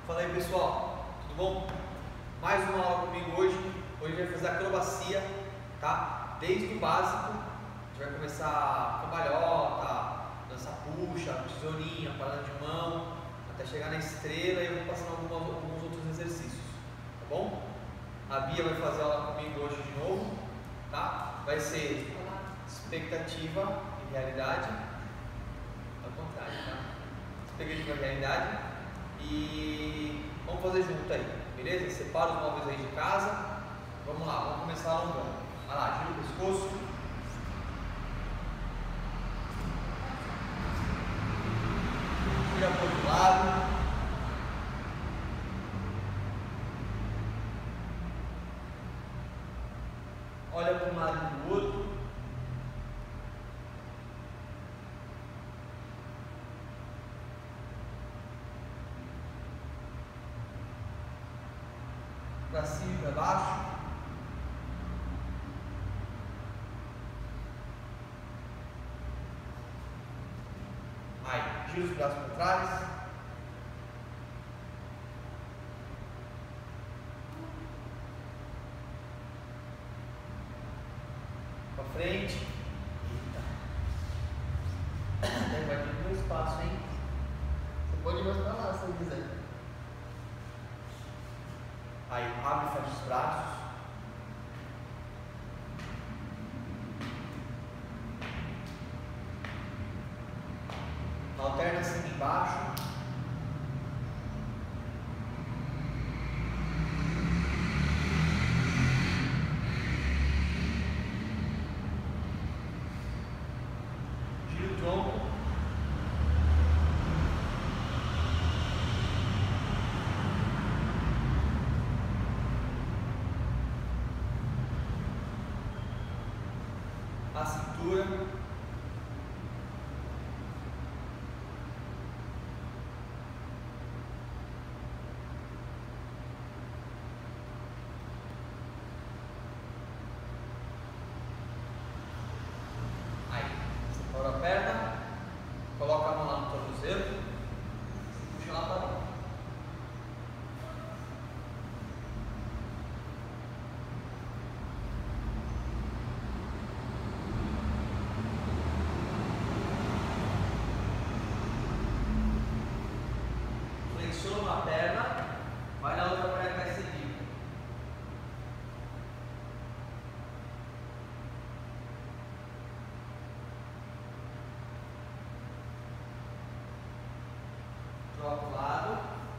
Fala aí pessoal, tudo bom? Mais uma aula comigo hoje. Hoje vai fazer acrobacia, tá? Desde o básico, a gente vai começar cambalhota, dança puxa, tesourinha, parada de mão, até chegar na estrela e eu vou passando alguns outros exercícios, tá bom? A Bia vai fazer aula comigo hoje de novo, tá? Vai ser expectativa e realidade, ao contrário, tá? Expectativa e realidade. E vamos fazer junto aí, beleza? Separa os móveis aí de casa. Vamos lá, vamos começar alongando. Vai lá, gira o pescoço. Gira para o outro lado. Olha para um lado e para o outro. Para cima e para baixo. Aí, gira os braços para trás. Para frente. Eita. Vai ter muito espaço, hein? Você pode ir mais para lá se você quiser. Aí, abre e fecha os braços. Alterna cima e embaixo. Gira o tronco. A cintura. Aí, separa a perna, coloca a mão lá no tornozelo, puxa lá para dentro. Flexiona uma perna, vai na outra perna que vai seguir. Troca o lado.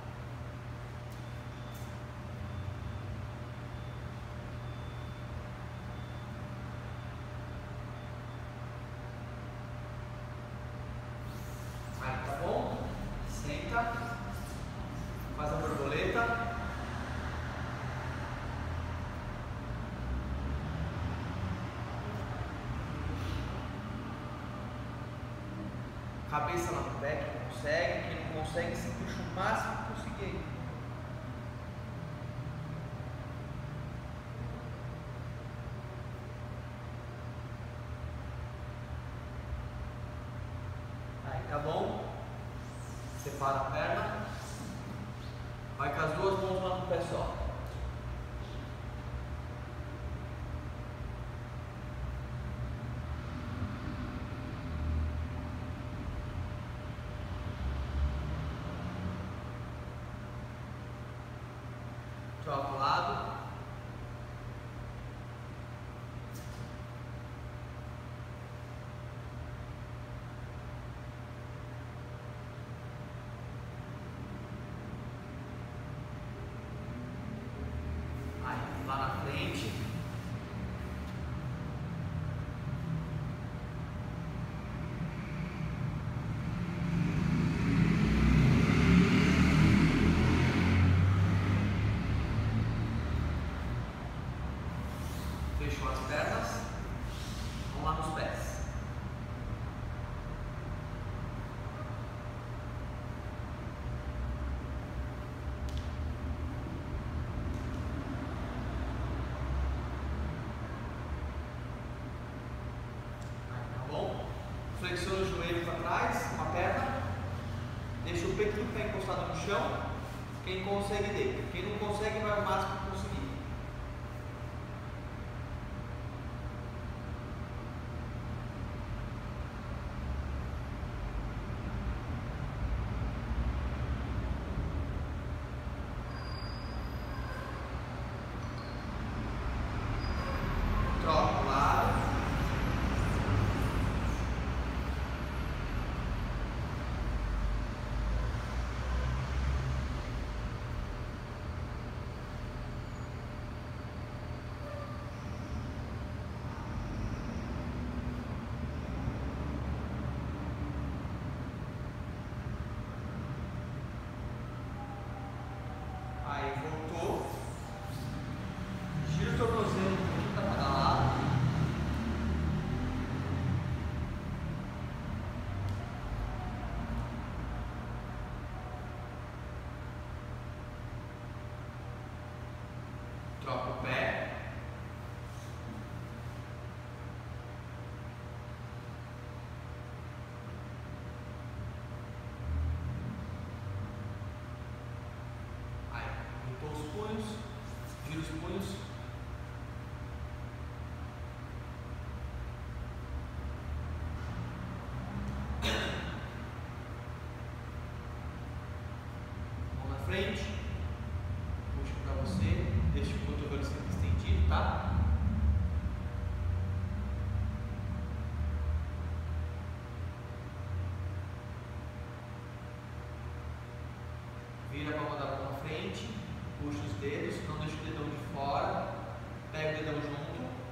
Aí, tá bom? Senta. Faz a borboleta. Cabeça lá no pé, quem consegue. Quem não consegue, se puxa o máximo que conseguir. Aí, tá bom? Separa a perna. Vai com as duas mãos lá no pé só. Troca o lado. Aí, lá na frente. Fechou as pernas. Vamos lá nos pés. Flexiona o joelho para trás, uma perna, deixa o peito do pé encostado no chão, Quem consegue dele. Quem não consegue vai o máximo que conseguir. Troca o lado. Aí voltou. Gira o tornozelo um pouquinho para cada lado. Troca o pé. Aí, juntou os punhos, gira os punhos. Mão na frente. Puxa para você. Deixa o cotovelo sempre estendido, tá? Vira a palma da mão na frente, puxa os dedos, não deixa o dedão de fora, pega o dedão junto.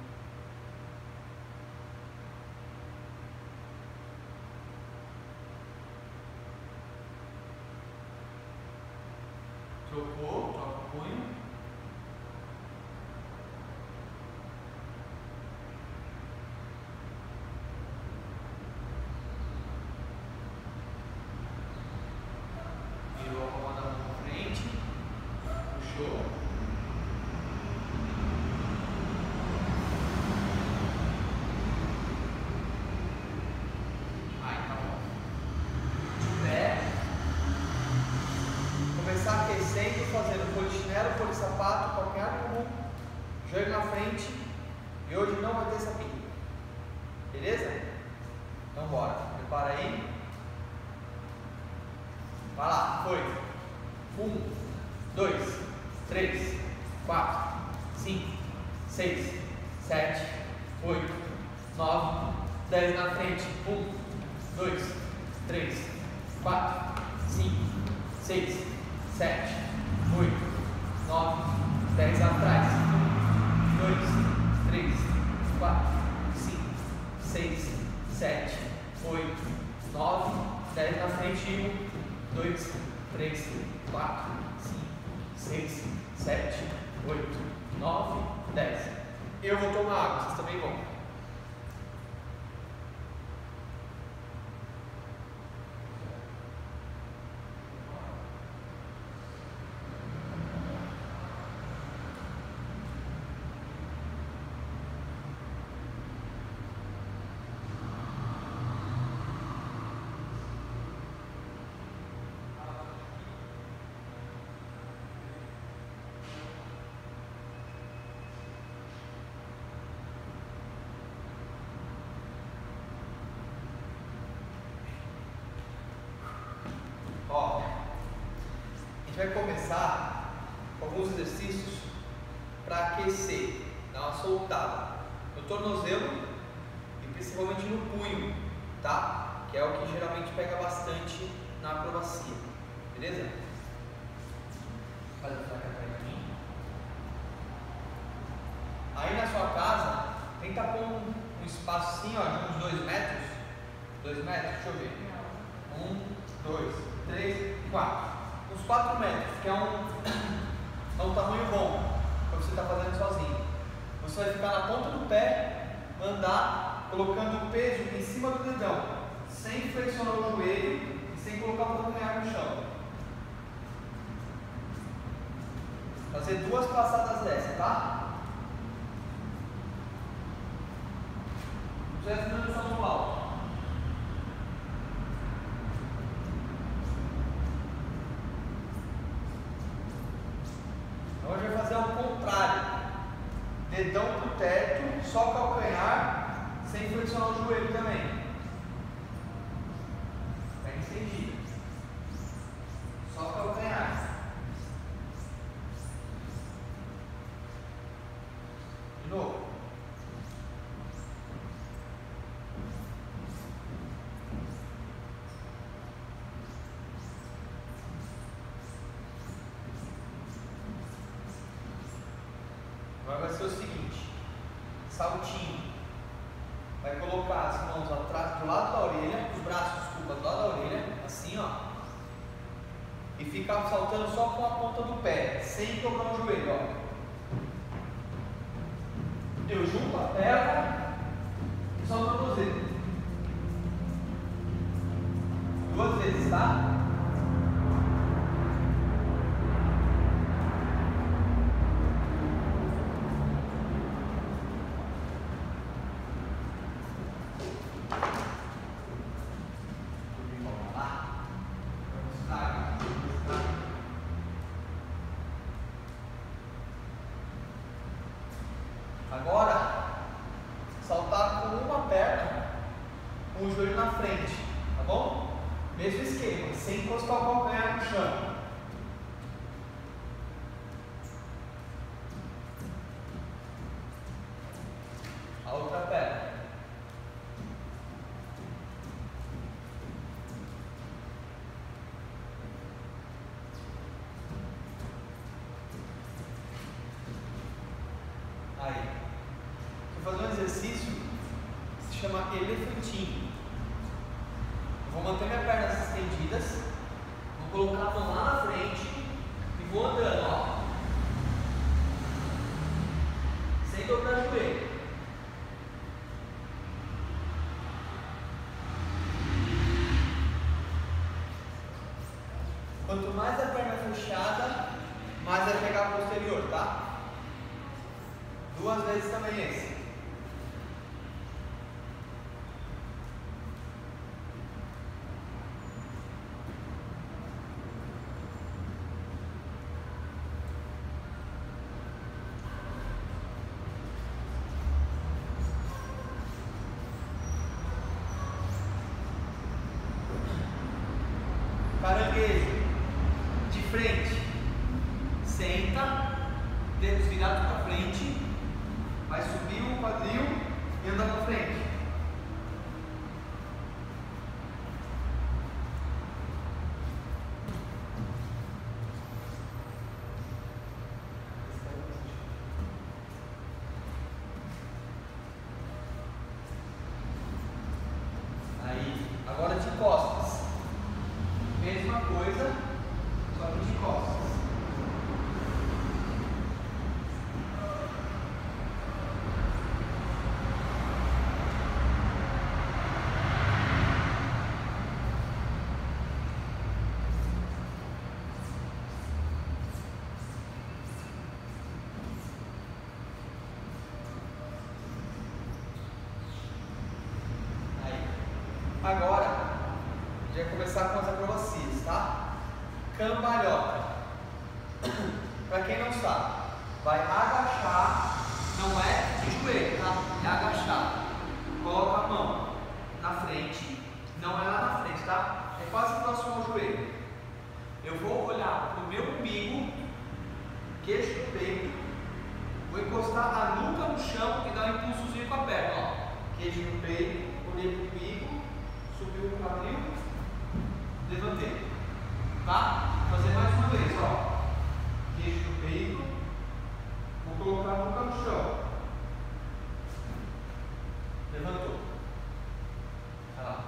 Trocou, troca o punho. Virou a palma da mão na frente, puxou. Aí tá bom. De pé. Começar aquecendo, fazendo polichinelo, polissapato, calcanhar comum, joelho na frente. E hoje não vai ter sapinho. Beleza? Então bora. Prepara aí. Vai lá, foi. 1, 2, 3, 4, 5, 6, 7, 8, 9, 10 na frente. 1, 2, 3, 4, 5, 6, 7, 8, 9, 10 atrás. 1, 2, 3, 4, 5, 6, 7, 8, 9, 10 na frente. 1, 2, 3, 4, 5, 6, 7, 8, 9, 10. Eu vou tomar água, vocês também vão. Ó, a gente vai começar com alguns exercícios para aquecer, dar uma soltada no tornozelo e principalmente no punho, tá? Que é o que geralmente pega bastante na acrobacia, beleza? Faz a placa para mim. Aí na sua casa, tenta pôr um espaço assim, ó, de uns 2 metros. 2 metros, deixa eu ver. 1, 2, 3, 4. Uns 4 metros, que é um tamanho bom para você estar fazendo sozinho. Você vai ficar na ponta do pé, andar colocando o peso em cima do dedão, sem flexionar o joelho e sem colocar o calcanhar no chão. Fazer 2 passadas dessa, tá? Não precisa fazer só no alto. dedão pro teto, só calcanhar, sem flexionar o joelho também. Perna estendida. Só calcanhar. De novo. Agora vai ser o seguinte, saltinho, vai colocar as mãos atrás, do lado da orelha, os braços, desculpa, do lado da orelha, assim ó, e ficar saltando só com a ponta do pé, sem dobrar o joelho, ó. Eu junto a perna e solto o tornozelo. 2 vezes, tá? Agora, saltar com uma perna, com o joelho na frente, tá bom? Mesmo esquema, sem encostar o calcanhar no chão. A outra perna. Aí. Vou fazer um exercício que se chama elefantinho. Eu vou manter minhas pernas estendidas, vou colocar a mão lá na frente e vou andando, ó. Sem dobrar o joelho. Quanto mais a perna fechada, mais vai pegar a posterior, tá? 2 vezes também esse. Caranguejo. De frente. Senta. Dedos virados para frente. Vai subir o quadril e andar para frente. Aí, agora de costas. Mesma coisa, só que de costas. Agora, a gente vai começar com as acrobacias, tá? Cambalhota. Para quem não sabe, vai agachar, não é de joelho, tá? É agachar. Coloca a mão na frente, não é lá na frente, tá? É quase próximo ao joelho. Eu vou olhar pro meu umbigo, queixo no peito, vou encostar a nuca no chão e dar um impulsozinho com a perna, ó. Queixo no peito, olhei pro umbigo. Subiu o quadril, levantei, tá? Vou fazer mais uma vez, ó. Queixo no peito, vou colocar a nuca no chão. Levantou. Olha lá.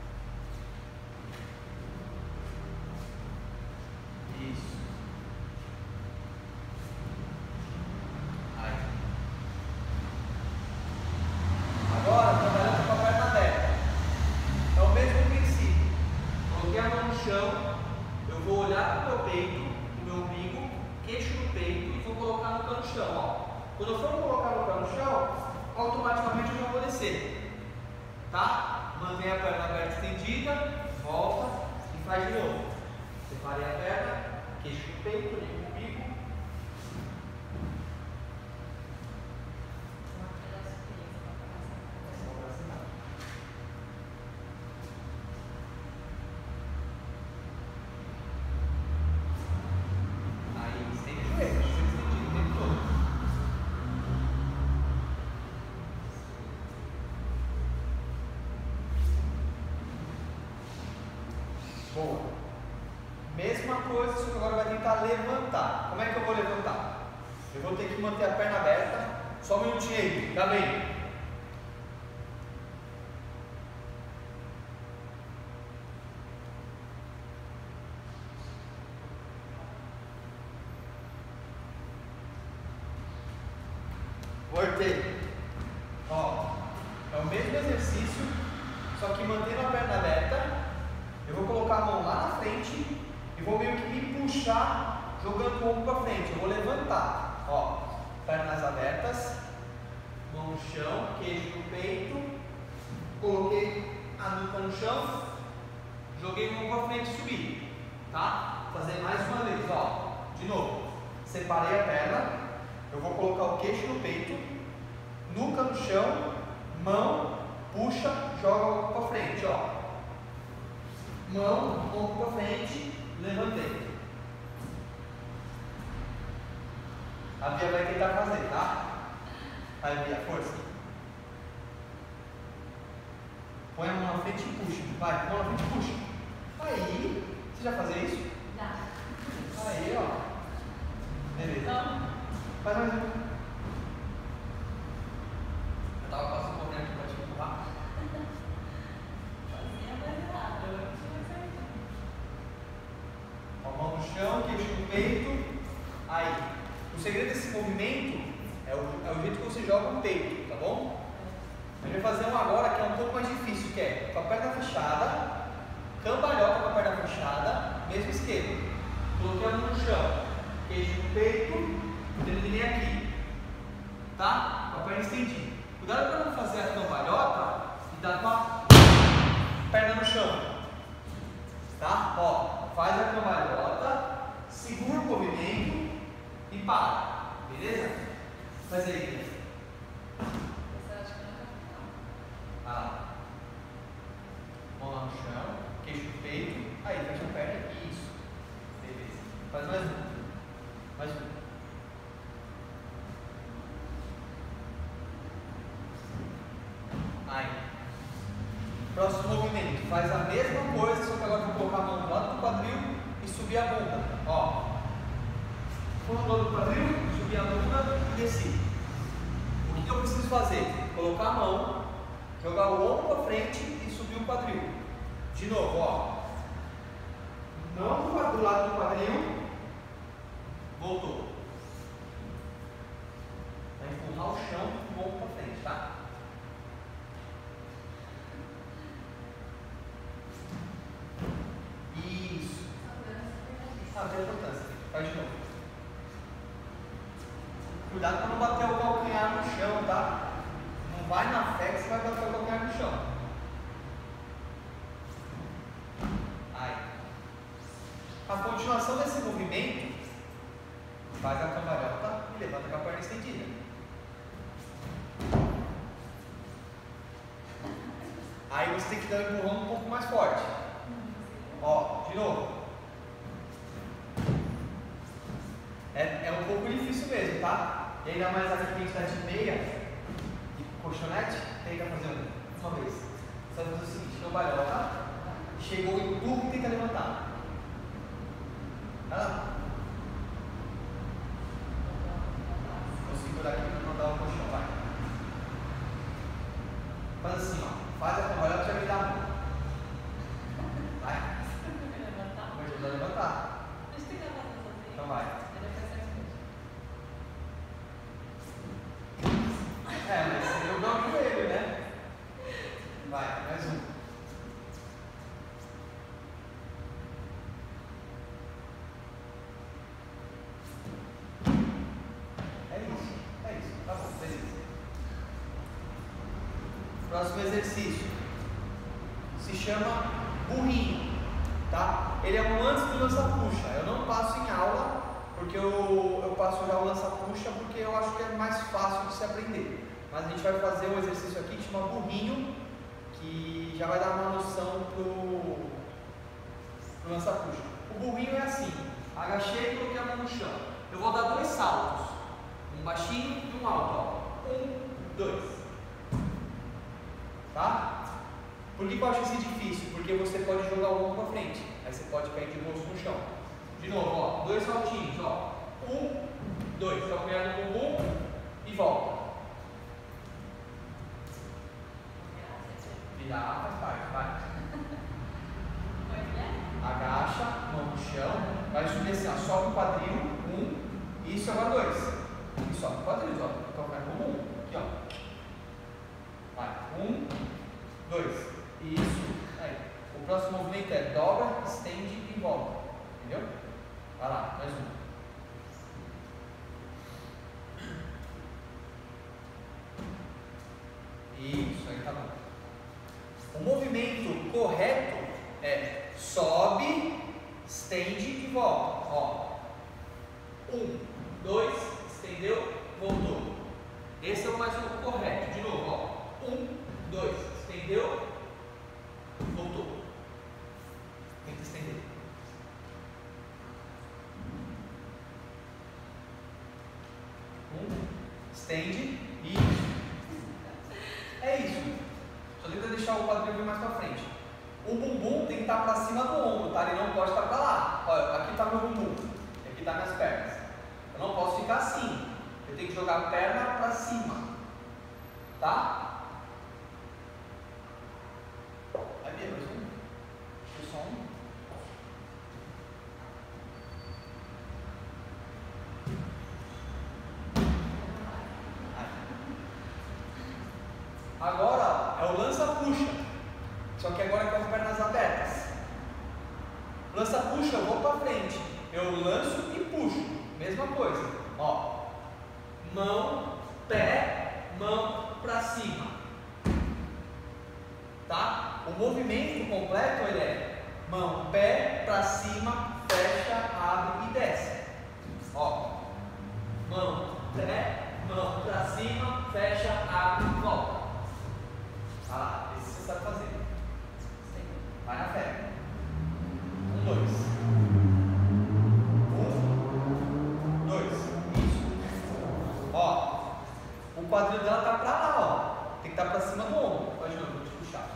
Isso. Aí. Agora, trabalhando com a perna aberta. É o mesmo princípio. Coloquei a mão no chão, eu vou olhar para o meu peito, o meu umbigo, queixo no peito e vou colocar no pé no chão. Ó. Quando eu for colocar o pé no chão, automaticamente eu já vou descer. Tá? Mantém a perna aberta estendida, volta e faz de novo. Separei a perna, queixo no peito, olhei para o umbigo. coisa, só que agora vai tentar levantar. Como é que eu vou levantar? Eu vou ter que manter a perna aberta. Só um minutinho aí, já vem. Voltei. Ó, é o mesmo exercício, só que mantendo a perna aberta. Eu vou colocar a mão lá na frente e vou meio que me puxar, jogando o ombro para frente. Eu vou levantar. Ó, pernas abertas, mão no chão, queijo no peito. Coloquei a nuca no chão, joguei o ombro para frente e subi. Tá? Vou fazer mais uma vez, ó. De novo. Separei a perna. Eu vou colocar o queixo no peito, nuca no chão, mão, puxa, joga o ombro para frente, ó. Mão, ombro para frente, levantei. A Bia vai tentar fazer, tá? Vai, Bia, força. Põe a mão na frente e puxa. Vai, mão na frente e puxa. Aí, você já fazia isso? Já. Aí, ó. Beleza. Não. Faz mais um. Eu tava passando um pouquinho aqui pra te empurrar. A mão no chão, queixo no peito. Aí. O segredo desse movimento é o jeito que você joga o peito, tá bom? A gente vai fazer um agora que é um pouco mais difícil, que é com a perna fechada, cambalhota com a perna fechada, mesmo esquema. Coloquei a mão no chão, queixo no peito. Terminei aqui, tá? Com a perna estendida. Cuidado para não fazer a cambalhota e dar com a perna no chão, tá? Ó, faz a cambalhota, segura o movimento e para, beleza? Faz aí. Ah, mão lá no chão, queixo no peito, aí fecha a perna, isso, beleza? Faz mais um, mais um. Aí. Próximo movimento. Faz a mesma coisa, só que agora vou colocar a mão do lado do quadril e subir a bunda. Ó. Fundo do quadril, subir a bunda e desci. O que eu preciso fazer? Colocar a mão, jogar o ombro para frente e subir o quadril. De novo, ó. Mão do lado do quadril. Voltou. Vai empurrar o chão e o ombro para frente, tá? Isso. Ah, tem importância. Faz de novo. Cuidado para não bater o calcanhar no chão, tá? Não vai na fé que você vai bater o calcanhar no chão. Aí. A continuação desse movimento, faz a cambalhota e levanta com a perna estendida. Aí você tem que dar um empurrão um pouco mais forte. Ó, de novo. É um pouco difícil mesmo, tá? E ainda mais aqui que a gente está de meia e colchonete, tenta fazer uma vez. Você vai fazer o seguinte, cambalhota, chegou em tudo e tenta levantar. Vai lá. Vou segurar aqui para mandar o colchão, vai. Faz assim, ó. Faz a cambalhota e já me dá a mão. Vai. Vou ajudar a levantar. Então vai. Mas eu dou o joelho, né? Vai, mais um. É isso. Tá bom, beleza. Próximo exercício. Se chama burrinho, tá? Ele é um antes do lança-puxa. Eu não passo em aula, porque eu passo já o lança-puxa, porque eu acho que é mais fácil de se aprender. Mas a gente vai fazer um exercício aqui que chama burrinho, que já vai dar uma noção pro lança-puxa. O burrinho é assim: agachei e coloquei a mão no chão. Eu vou dar 2 saltos, um baixinho e um alto, ó. 1, 2. Tá? Por que eu acho isso difícil? Porque você pode jogar o ombro para frente, aí você pode cair de rosto no chão. dois saltinhos, ó. 1, 2. Calcanhar no bumbum e volta. Virar faz parte, vai. Agacha, mão no chão. Vai subir assim, ó. Sobe o quadril. 1. Isso, agora 2. E sobe o quadril, ó. Calcanhar no bumbum. Aqui, ó. Vai. 1, 2. Isso. Aí. O próximo movimento é dobra, estende e volta. Entendeu? Vai lá, mais um. Isso, aí tá bom. O movimento correto é sobe, estende e volta. Ó. 1, 2, estendeu, voltou. Esse é o mais correto. De novo, ó. 1, 2, estendeu, voltou. Tenta estender. Estende e é isso. Só tenta deixar o quadril vir mais pra frente. O bumbum tem que estar para cima do ombro, tá? Ele não pode estar para lá. Olha, aqui está meu bumbum, aqui está minhas pernas. Eu não posso ficar assim. Eu tenho que jogar a perna para cima, tá? Vai ver, mais um. Deixa só um. Agora é o lança-puxa, só que agora com as pernas abertas. Lança-puxa, eu vou para frente, eu lanço e puxo, mesma coisa. Ó, mão, pé, mão para cima, tá? O movimento completo ele é mão, pé, para cima, fecha, abre e desce. Ó, mão, pé, mão para cima, fecha, abre e volta. Ah, esse você sabe fazer. Vai na fé. 1, 2. 1, 2. Isso. Ó, o quadril dela tá pra lá, ó. Tem que estar pra cima do ombro. Faz de novo, vou te puxar.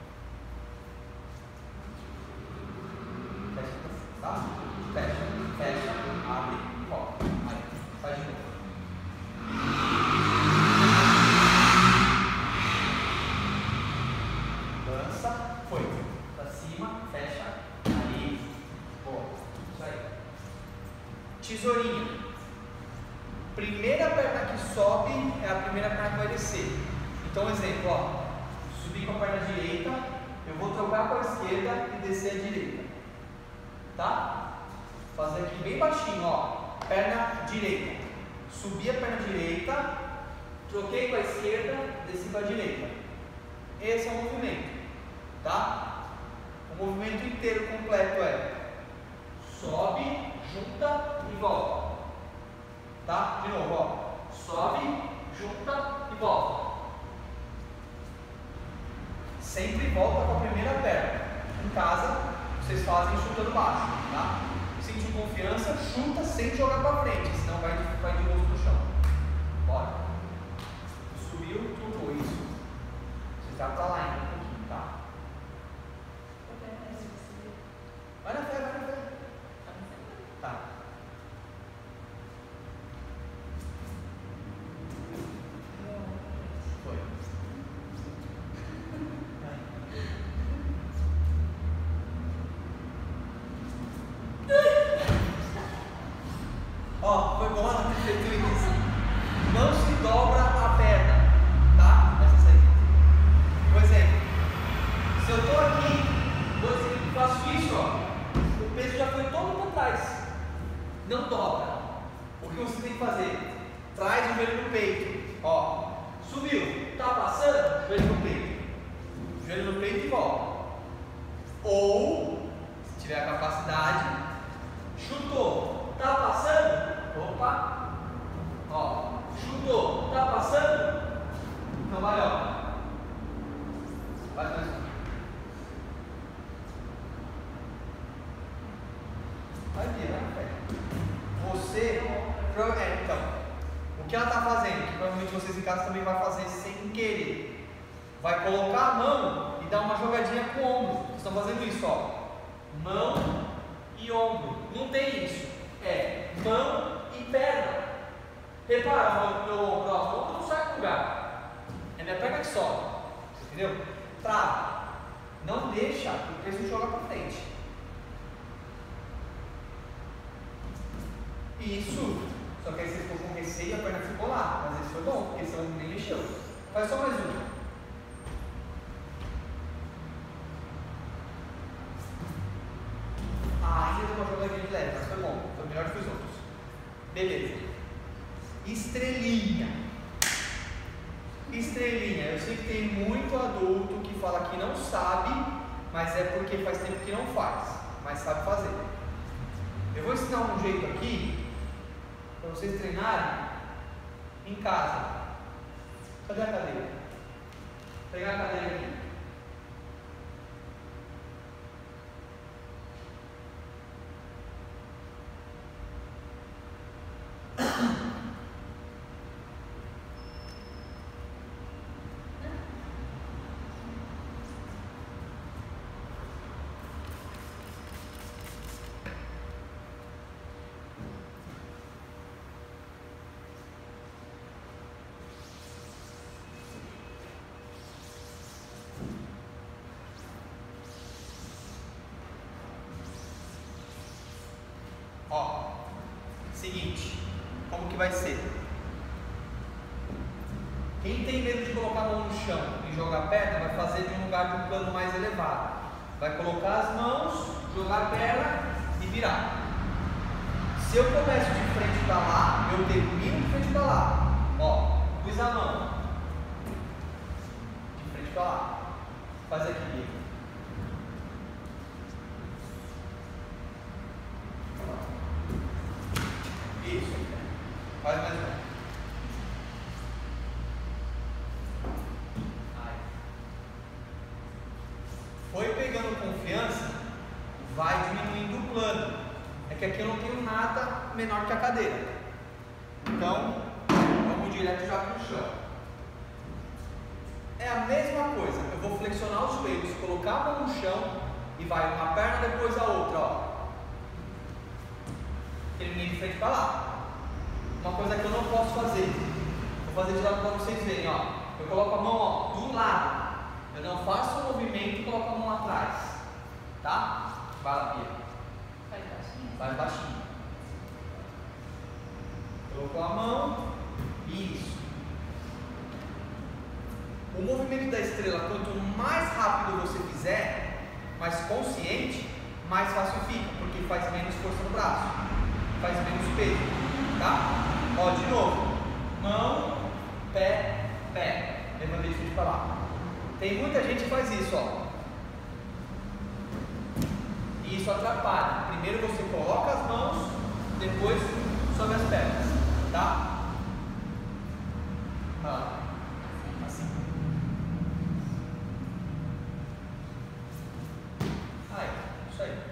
Fecha, tá? Fecha, fecha, abre e volta. Aí, faz de novo. Foi. Pra cima, fecha. Aí. Boa. Isso aí. Tesourinha. Primeira perna que sobe é a primeira perna que vai descer. Então, exemplo, ó. Subir com a perna direita. Eu vou trocar com a esquerda e descer a direita. Tá? Fazer aqui bem baixinho, ó. Perna direita. Subi a perna direita. Troquei com a esquerda. Desci com a direita. Esse é o movimento. Tá? O movimento inteiro completo é sobe, junta e volta. Tá? De novo, ó. Sobe, junta e volta. Sempre volta com a primeira perna. Em casa, vocês fazem chutando baixo, tá? Sentiu confiança, chuta sem jogar para frente, senão vai de rosto no chão. Bora. Subiu, tudo isso. Você já tá lá ainda um pouquinho, tá? Vai na fé, vai na fé. Tá. Foi. Ó, foi bom ela ter feito isso. Não se dobra a perna, tá? Essa aí. Por exemplo, se eu tô aqui, faço isso, ó. O peso já foi todo para trás. Não dobra. O que você tem que fazer? Traz o joelho no peito. Ó, subiu. Tá passando? Joelho no peito. Joelho no peito e volta. Ou, se tiver a capacidade, chutou. Tá passando? Opa. Ó, chutou. Tá passando? Cambalhota. Vai mais um. Vai vir, vai na fé. Você, então, o que ela está fazendo, que provavelmente vocês em casa também vão fazer sem querer, vai colocar a mão e dar uma jogadinha com o ombro. Vocês estão fazendo isso, ó. Mão e ombro. Não tem isso. É Repara, meu ombro não sai do lugar. É minha perna que sobe. Entendeu? Trava. Não deixa o peso jogar para frente. Isso. Só que aí você ficou com receio e a perna ficou lá. Mas isso foi bom, porque senão nem mexeu. Faz só mais um. Ainda deu uma jogadinha de leve, mas foi bom. Foi melhor que os outros. Beleza. Estrelinha. Estrelinha. Eu sei que tem muito adulto que fala que não sabe, mas é porque faz tempo que não faz, mas sabe fazer. Eu vou ensinar um jeito aqui para vocês treinarem em casa. Cadê a cadeira? Vou pegar a cadeira aqui. Ó, seguinte, como que vai ser? Quem tem medo de colocar a mão no chão e jogar a perna, vai fazer de um lugar de um plano mais elevado. Vai colocar as mãos, jogar a perna e virar. Se eu começo de frente para lá, eu termino de frente para lá. Ó, pus a mão de frente para lá. Faz aqui, Diego. Isso. Faz mais um. Aí. Foi pegando confiança, vai diminuindo o plano. É que aqui eu não tenho nada menor que a cadeira. Então, vamos direto já para o chão. É a mesma coisa. Eu vou flexionar os joelhos, colocar a mão no chão e vai uma perna depois a outra, ó. Terminei de frente para lá. Uma coisa que eu não posso fazer. Vou fazer de lado para vocês verem, ó. Eu coloco a mão, ó, do lado. Eu não faço o movimento e coloco a mão atrás. Tá? Vai lá, Pia. Vai baixinho? Vai baixinho. Colocou a mão. Isso. O movimento da estrela, quanto mais rápido você fizer, mais consciente, mais fácil fica, porque faz menos força no braço, faz menos peso, tá? Ó, de novo, mão, pé, pé, levantei de frente para lá. Tem muita gente que faz isso, ó. E isso atrapalha. Primeiro você coloca as mãos, depois sobe as pernas, tá? Ah, assim. Aí, isso aí.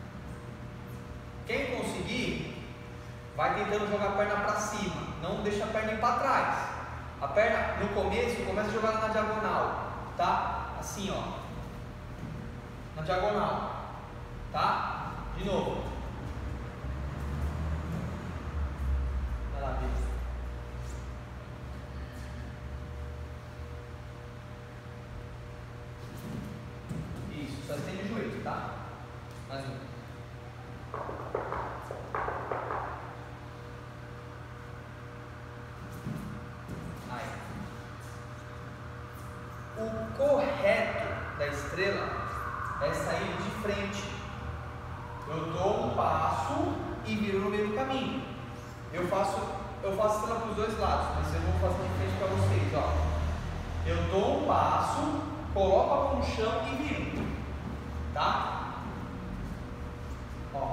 Quem conseguir, vai tentando jogar a perna para cima. Não deixa a perna ir para trás. A perna, no começo, começa a jogar ela na diagonal, tá? Assim, ó. Na diagonal, tá? De novo. Vai lá, Bia. Isso, só estende o joelho, tá? Mais um. Aí. O correto da estrela é sair de frente. Eu dou um passo e viro no meio do caminho. Eu faço estrela para os dois lados, mas eu vou fazer de frente para vocês, ó. Eu dou um passo, coloco a mão no chão e viro, tá? Ó.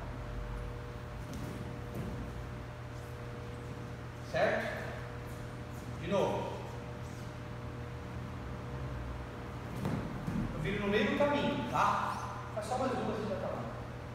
Certo? De novo. Eu viro no meio do caminho, tá? Faz só mais uma, você já tá lá.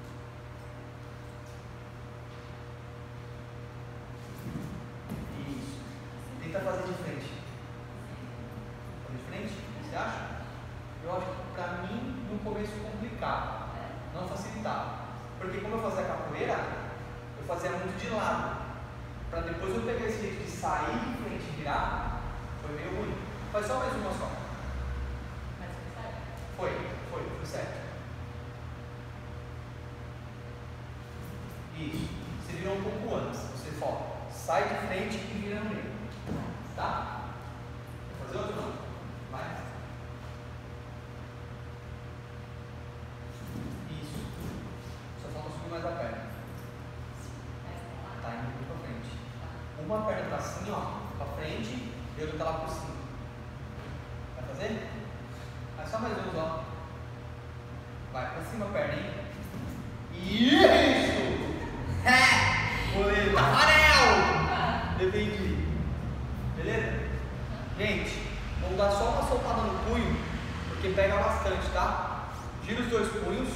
Isso. Tenta fazer de frente. Fazer de frente? O que você acha? Eu acho que pra mim no começo complicado. Não facilitava. Porque como eu fazia capoeira, eu fazia muito de lado. para depois eu pegar esse jeito de sair de frente e virar, foi meio ruim. Faz só mais uma só. Mas foi certo? Foi certo. Isso. Você virou um pouco antes. Você sai de frente e vira no meio. Tá? Vou fazer outro não? Vai. Isso. Só falta subir mais a perna. Tá indo pra frente. Uma perna tá assim, ó, pra frente, e a outra tá lá por cima. Vai fazer? Vai só mais um, ó. Vai pra cima a perna, hein? Isso! Goleiro, Tafarel! Defendi. Beleza? Gente, vamos dar só uma soltada no punho, porque pega bastante, tá? Gira os dois punhos.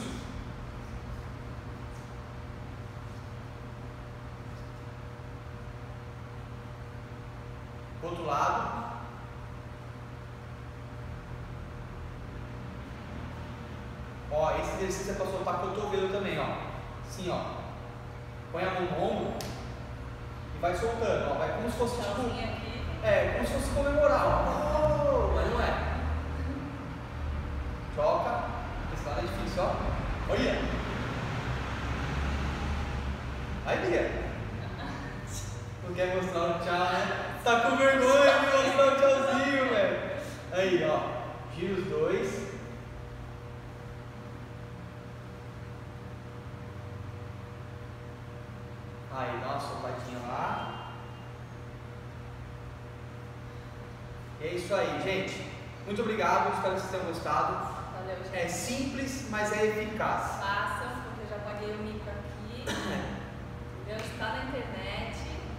Outro lado. Ó, esse exercício é para soltar cotovelo também, ó. Assim, ó. Põe a mão no ombro e vai soltando, ó. Vai como se fosse tipo. Como se fosse comemorar, ó. Mas não é. Troca. Esse lado é difícil, ó. Olha. Aí, Bia. Não quer mostrar o tchau, né? Tá com vergonha de mostrar o tchauzinho, velho. Aí, ó. Gira os dois. Aí, dá uma soltadinha lá. E é isso aí, gente. Muito obrigado. Espero que vocês tenham gostado. Valeu, gente. É simples, mas é eficaz. Façam, porque eu já paguei o mico aqui. Entendeu? Está na internet.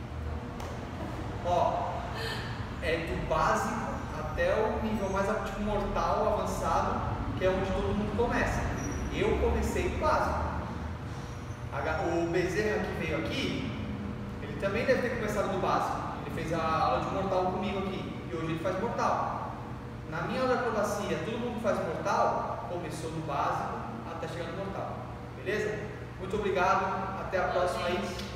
Ó, é do básico até o nível mais tipo mortal, avançado, que é onde todo mundo começa. Eu comecei do básico. O Bezerra que veio aqui, ele também deve ter começado do básico. Ele fez a aula de mortal comigo aqui e hoje ele faz mortal. Na minha aula de acrobacia, todo mundo que faz mortal começou do básico até chegar no mortal. Beleza? Muito obrigado, até a próxima aí.